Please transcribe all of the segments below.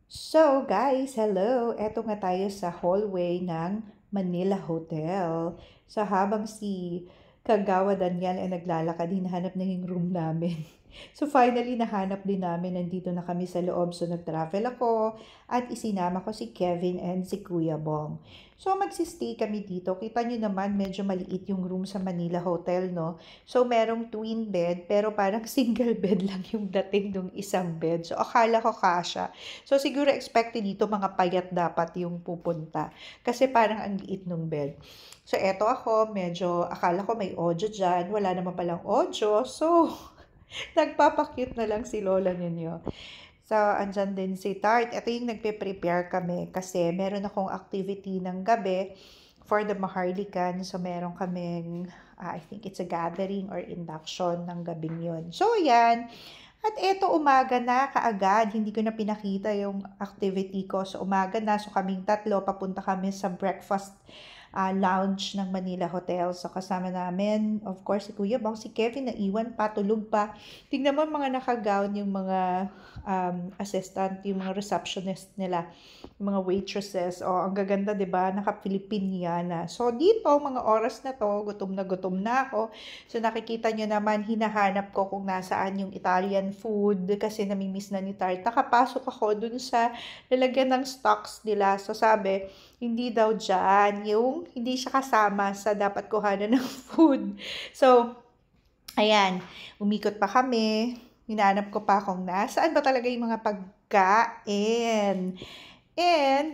So guys, hello! Eto nga tayo sa hallway ng Manila Hotel. So habang si Kagawa Daniel ay naglalakad, hinahanap na yung room namin. So finally, nahanap din namin. Nandito na kami sa loob. So nag-travel ako at isinama ko si Kevin and si Kuya Bong. So magsistay kami dito. Kita nyo naman, medyo maliit yung room sa Manila Hotel, no? So merong twin bed, pero parang single bed lang yung dating ng isang bed. So akala ko kasha. So, siguro expected dito mga payat dapat yung pupunta. Kasi parang ang liit nung bed. So, eto ako, medyo akala ko may audio dyan. Wala naman palang audio. So, nagpapakute na lang si Lola ninyo. So, andyan din si Tart. Ito yung nagpe-prepare kami kasi meron akong activity ng gabi for the Maharlikan. So, meron kaming, I think it's a gathering or induction ng gabing yun. So, yan. At eto, umaga na kaagad. Hindi ko na pinakita yung activity ko. So, umaga na. So, kaming tatlo, papunta kami sa breakfast lounge ng Manila Hotel. So, kasama namin, of course, si Kuya Bong, si Kevin, naiwan pa, tulog pa. Tingnan mo mga nakagown yung mga assistant, yung mga receptionist nila, yung mga waitresses. O, ang gaganda, diba? Naka-Filipiniana. So, dito, mga oras na to, gutom na ako. So, nakikita nyo naman, hinahanap ko kung nasaan yung Italian food kasi namimiss na ni Tart. Nakapasok ako dun sa lalagyan ng stocks nila. So, sabi, hindi daw dyan, yung hindi siya kasama sa dapat kuhanan ng food. So, ayan, umikot pa kami. Hinanap ko pa kung nasaan ba talaga yung mga pagkain. And,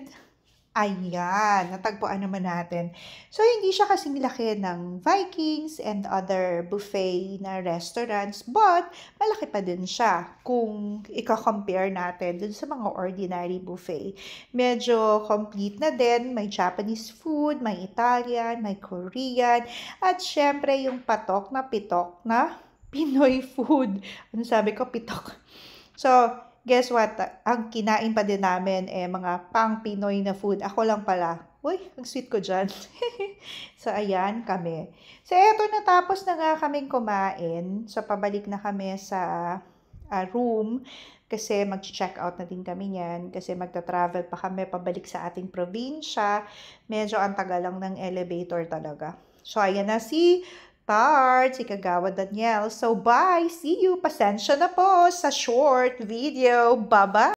ayan, natagpuan naman natin. So, hindi siya kasing laki ng Vikings and other buffet na restaurants, but malaki pa din siya kung i-compare natin dun sa mga ordinary buffet. Medyo complete na din, may Japanese food, may Italian, may Korean, at syempre yung patok na pitok na Pinoy food. Ano sabi ko? Pitok. So, guess what? Ang kinain pa din namin mga pang-Pinoy na food. Ako lang pala. Uy, ang sweet ko dyan. So, ayan kami. So, eto, natapos na nga kaming kumain. So, pabalik na kami sa room. Kasi mag-check out na din kami niyan. Kasi magta-travel pa kami pabalik sa ating probinsya. Medyo ang tagal lang ng elevator talaga. So, ayan na si Tart, si Kagawa Daniel. So, bye! See you! Pasensya na po sa short video. Bye-bye!